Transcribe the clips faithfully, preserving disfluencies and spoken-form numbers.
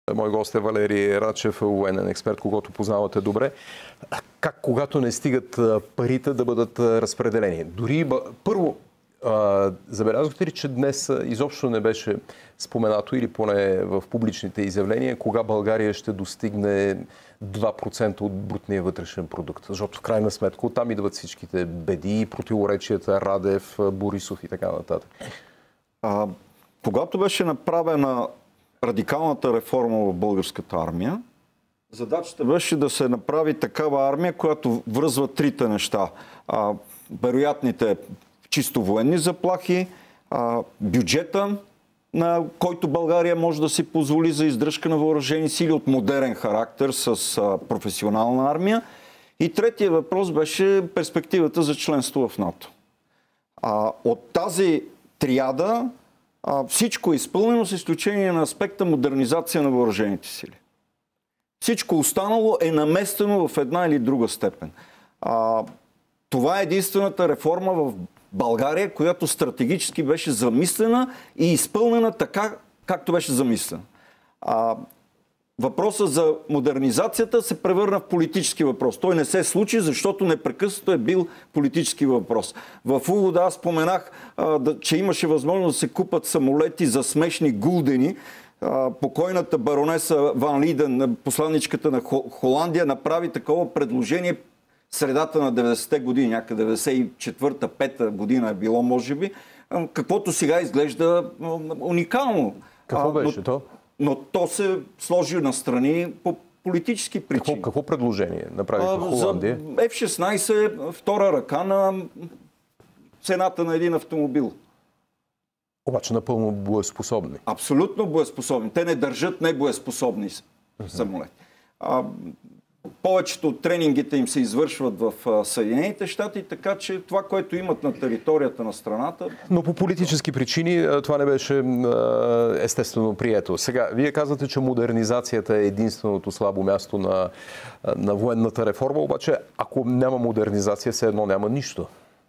Мой гост е Валери Рачев, военен експерт, когото познавате добре. Как, когато не стигат парите, да бъдат разпределени? Дори първо, забелязвате ли, че днес изобщо не беше споменато, или поне в публичните изявления, кога България ще достигне два процента от брутния вътрешен продукт? Защото в крайна сметка оттам идват всичките беди, противоречията, Радев, Борисов и така нататък. А, когато беше направена радикалната реформа в българската армия, задачата беше да се направи такава армия, която връзва трите неща. А, вероятните чисто военни заплахи, а, бюджета, на който България може да си позволи за издръжка на въоръжени сили от модерен характер с а, професионална армия. И третия въпрос беше перспективата за членство в НАТО. А, от тази триада а, всичко е изпълнено с изключение на аспекта модернизация на въоръжените сили. Всичко останало е наместено в една или друга степен. А, това е единствената реформа в България, която стратегически беше замислена и изпълнена така, както беше замислена. А, въпросът за модернизацията се превърна в политически въпрос. Той не се случи, защото непрекъснато е бил политически въпрос. В увода аз споменах, а, да, че имаше възможност да се купат самолети за смешни гулдени. А, покойната баронеса Ван Лиден, посланничката на Холандия, направи такова предложение средата на деветдесетте години, някъде деветдесет и четвърта пета година е било, може би, каквото сега изглежда уникално. Какво беше но, то? Но то се сложи настрани по политически причини. Какво, какво предложение направиха в Холандия? За Еф шестнайсет, втора ръка на цената на един автомобил. Обаче напълно боеспособни. Абсолютно боеспособни. Те не държат небоеспособни самолети. А, повечето от тренингите им се извършват в Съединените щати, така че това, което имат на територията на страната... Но по политически причини това не беше естествено прието. Сега, вие казвате, че модернизацията е единственото слабо място на, на военната реформа, обаче ако няма модернизация, все едно няма нищо.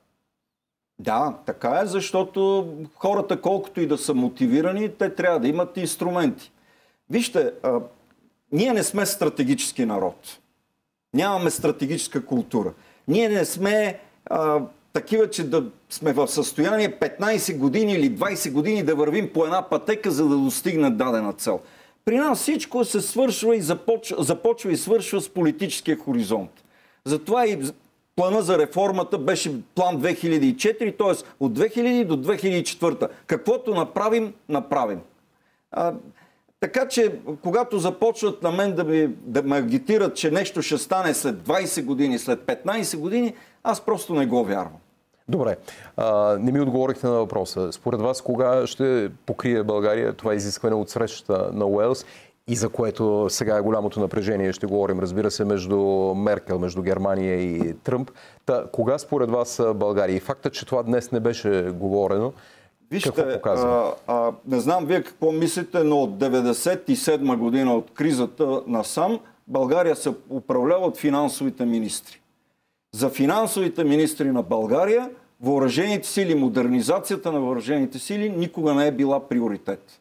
Да, така е, защото хората, колкото и да са мотивирани, те трябва да имат инструменти. Вижте, а, ние не сме стратегически народ. Нямаме стратегическа култура. Ние не сме а, такива, че да сме в състояние петнайсет години или двайсет години да вървим по една пътека, за да достигне дадена цел. При нас всичко се свършва и започва, започва и свършва с политическия хоризонт. Затова и плана за реформата беше план две хиляди и четири, т.е. от две хиляди до две хиляди и четвърта. Каквото направим, направим. А, така че, когато започват на мен да, ми, да ме агитират, че нещо ще стане след двайсет години, след петнайсет години, аз просто не го вярвам. Добре. А, не ми отговорихте на въпроса. Според вас, кога ще покрие България това изискване от срещата на Уелс, и за което сега е голямото напрежение, ще говорим, разбира се, между Меркел, между Германия и Тръмп. Та, кога според вас България? И фактът, че това днес не беше говорено, вижте, а, а, не знам вие какво мислите, но от деветдесет и седма година от кризата насам България се управлява от финансовите министри. За финансовите министри на България въоръжените сили, модернизацията на въоръжените сили никога не е била приоритет.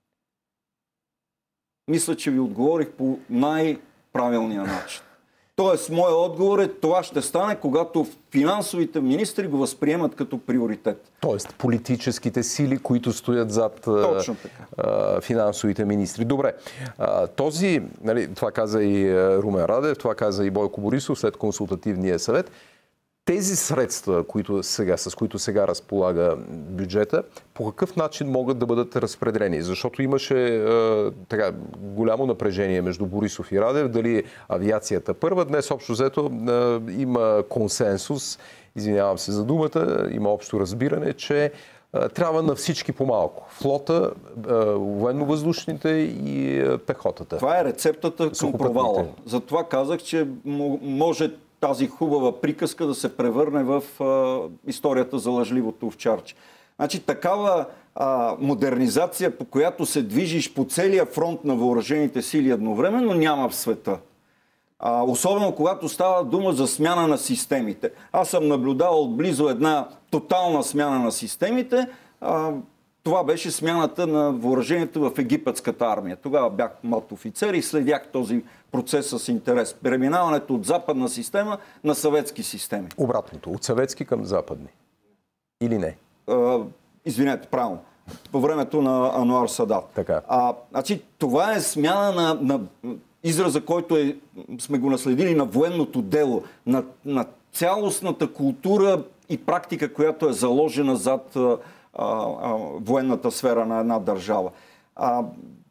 Мисля, че ви отговорих по най-правилния начин. Тоест, моят отговор е, това ще стане, когато финансовите министри го възприемат като приоритет. Тоест, политическите сили, които стоят зад Точно така. а, финансовите министри. Добре. А, този, нали, това каза и Румен Радев, това каза и Бойко Борисов след консултативния съвет. Тези средства, които сега, с които сега разполага бюджета, по какъв начин могат да бъдат разпределени? Защото имаше е, така, голямо напрежение между Борисов и Радев, дали авиацията първа. Днес общо взето е, има консенсус, извинявам се за думата, има общо разбиране, че е, трябва на всички по-малко. Флота, е, военно-въздушните и е, пехотата. Това е рецептата към провала. Затова казах, че може тази хубава приказка да се превърне в а, историята за лъжливото овчарче. Значи такава а, модернизация, по която се движиш по целия фронт на въоръжените сили едновременно, няма в света. А, особено когато става дума за смяна на системите. Аз съм наблюдавал отблизо една тотална смяна на системите. А, това беше смяната на въоръжението в египетската армия. Тогава бях млад офицер и следях този процес с интерес. Преминаването от западна система на съветски системи. Обратното, от съветски към западни. Или не? А, извинете, правилно. По времето на Ануар Садат. Така. А, значи, това е смяна на, на израза, който е, сме го наследили на военното дело, на, на цялостната култура и практика, която е заложена зад а, а, военната сфера на една държава. А,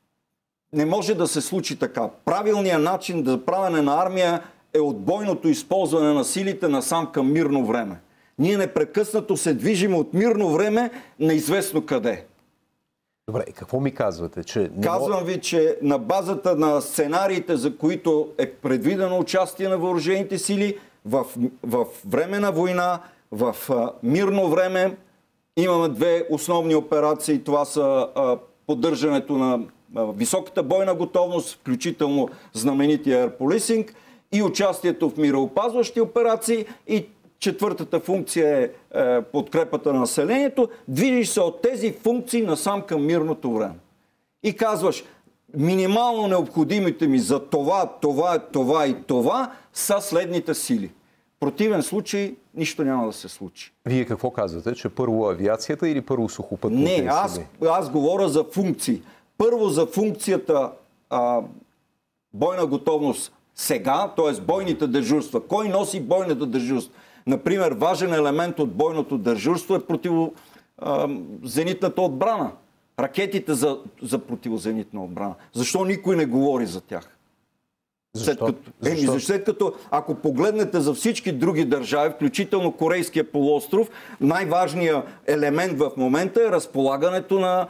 не може да се случи така. Правилният начин за правене на армия е отбойното използване на силите насам към мирно време. Ние непрекъснато се движим от мирно време неизвестно къде. Добре, и какво ми казвате? Че не... Казвам ви, че на базата на сценариите, за които е предвидено участие на въоръжените сили, в, в време на война, в а, мирно време, имаме две основни операции. Това са а, поддържането на а, високата бойна готовност, включително знаменития Air Policing, и участието в мироопазващи операции, и четвъртата функция е, е подкрепата на населението. Движиш се от тези функции насам към мирното време. И казваш, минимално необходимите ми за това, това, това и това са следните сили. В противен случай нищо няма да се случи. Вие какво казвате? Че първо авиацията или първо сухопътните сили? Не, аз, аз говоря за функции. Първо за функцията а, бойна готовност сега, т.е. бойните дежурства. Кой носи бойната дежурство? Например, важен елемент от бойното дежурство е противозенитната отбрана. Ракетите за, за противозенитна отбрана. Защо никой не говори за тях? Защо? След като, Защо? Еми, след като, ако погледнете за всички други държави, включително Корейския полуостров, най-важният елемент в момента е разполагането на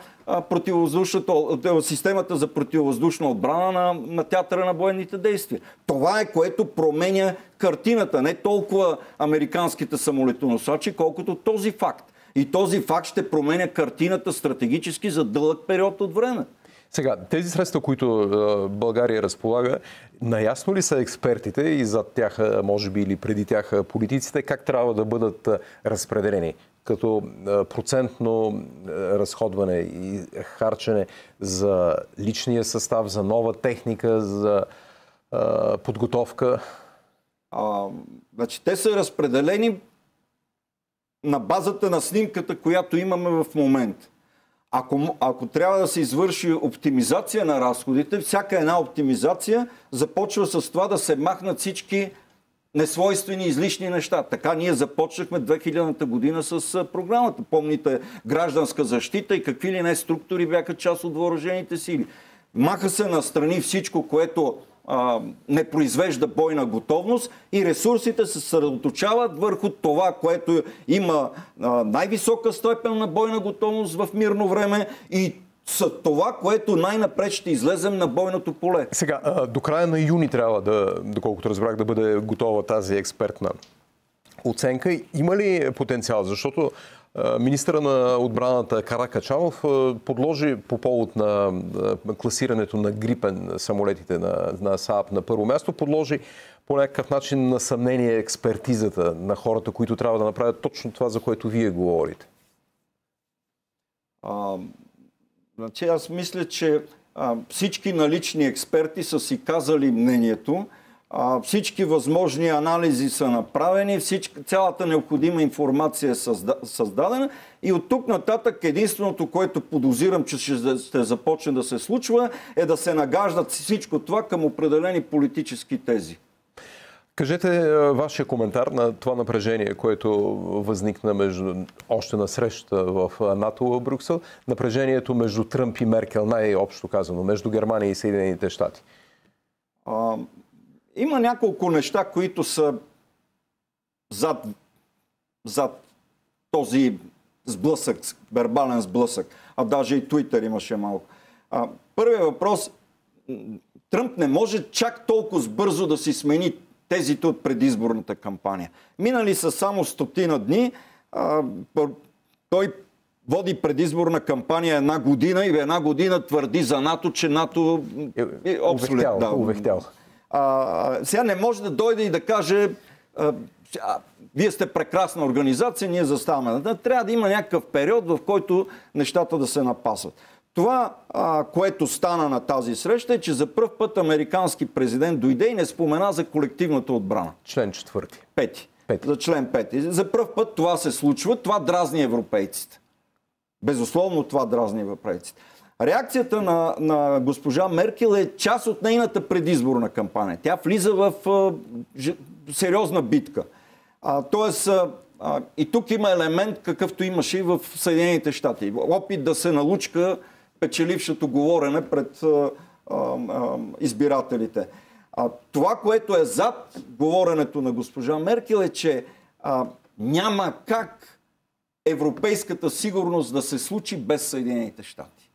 системата за противовъздушна отбрана на, на театъра на военните действия. Това е, което променя картината. Не толкова американските самолетоносачи, колкото този факт. И този факт ще променя картината стратегически за дълъг период от време. Сега, тези средства, които България разполага, наясно ли са експертите и зад тях, може би или преди тях политиците, как трябва да бъдат разпределени? Като процентно разходване и харчене за личния състав, за нова техника, за а, подготовка? А, значи, те са разпределени на базата на снимката, която имаме в момента. Ако, ако трябва да се извърши оптимизация на разходите, всяка една оптимизация започва с това да се махнат всички несвойствени излишни неща. Така ние започнахме две хилядната година с програмата. Помните, гражданска защита и какви ли не структури бяха част от въоръжените сили. Маха се настрани всичко, което а, не произвежда бойна готовност, и ресурсите се съсредоточават върху това, което има а, най-висока степен на бойна готовност в мирно време, и с това, което най-напред ще излезем на бойното поле. Сега, до края на юни трябва да, доколкото разбрах, да бъде готова тази експертна оценка. Има ли потенциал? Защото министъра на отбраната Каракачанов подложи по повод на класирането на Грипен самолетите на, на СААП на първо място, подложи по някакъв начин на съмнение експертизата на хората, които трябва да направят точно това, за което вие говорите. А, значи аз мисля, че а, всички налични експерти са си казали мнението. А, всички възможни анализи са направени, всички, цялата необходима информация е създа, създадена, и от тук нататък единственото, което подозирам, че ще, ще започне да се случва, е да се нагаждат всичко това към определени политически тези. Кажете вашия коментар на това напрежение, което възникна между, още на среща в НАТО в Брюксел, напрежението между Тръмп и Меркел, най-общо казано, между Германия и Съединените щати. А... Има няколко неща, които са зад, зад този сблъсък, вербален сблъсък. А даже и Твитър имаше малко. А, първият въпрос. Тръмп не може чак толкова бързо да си смени тезите от предизборната кампания. Минали са само стотина дни. А, той води предизборна кампания една година и една година твърди за НАТО, че НАТО е обсолет. Увехтял. Да. А, сега не може да дойде и да каже а, вие сте прекрасна организация, ние заставаме. Трябва да има някакъв период, в който нещата да се напасват. Това, а, което стана на тази среща, е, че за пръв път американски президент дойде и не спомена за колективната отбрана. Член четвърти. Пети. Пети. За член пети. За пръв път това се случва. Това дразни европейците. Безусловно това дразни европейците. Реакцията на, на госпожа Меркел е част от нейната предизборна кампания. Тя влиза в а, ж, сериозна битка. А, тоест, а, а, и тук има елемент, какъвто имаше и в Съединените щати. Опит да се налучка печелившото говорене пред а, а, а, избирателите. А, това, което е зад говоренето на госпожа Меркел, е, че а, няма как европейската сигурност да се случи без Съединените щати.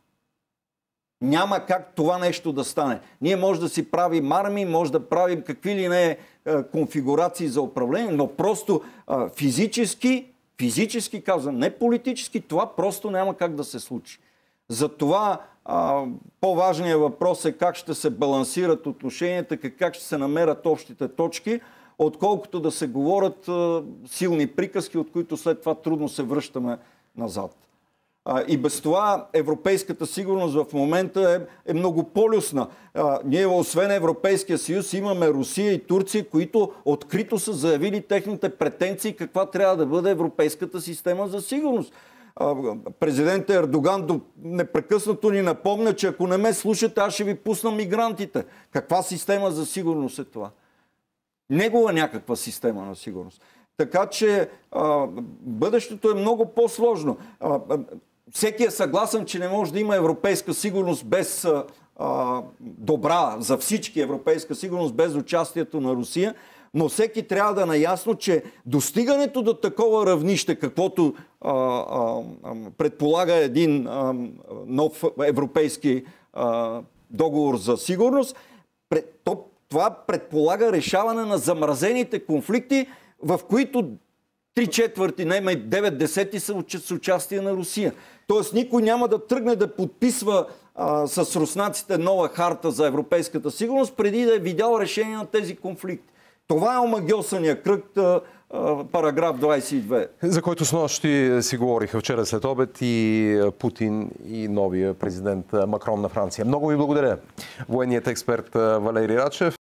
Няма как това нещо да стане. Ние може да си правим армии, може да правим какви ли не конфигурации за управление, но просто а, физически, физически казвам, не политически, това просто няма как да се случи. Затова по-важният въпрос е как ще се балансират отношенията, как ще се намерят общите точки, отколкото да се говорят а, силни приказки, от които след това трудно се връщаме назад. А, и без това европейската сигурност в момента е, е многополюсна. А, ние, освен Европейския съюз, имаме Русия и Турция, които открито са заявили техните претенции каква трябва да бъде европейската система за сигурност. Президент Ердоган непрекъснато ни напомня, че ако не ме слушате, аз ще ви пусна мигрантите. Каква система за сигурност е това? Негова някаква система на сигурност. Така че а, бъдещето е много по-сложно. А, всеки е съгласен, че не може да има европейска сигурност без а, добра за всички европейска сигурност, без участието на Русия. Но всеки трябва да е наясно, че достигането до такова равнище, каквото а, а, предполага един а, нов европейски а, договор за сигурност, пред, то, това предполага решаване на замразените конфликти, в които три четвърти, не девет десети са с участие на Русия. Тоест никой няма да тръгне да подписва а, с руснаците нова харта за европейската сигурност, преди да е видял решение на тези конфликти. Това е омагьосания кръг, параграф двадесет и две. За който с нощи си говориха вчера след обед и Путин и новия президент Макрон на Франция. Много ви благодаря. Военният експерт Валери Рачев.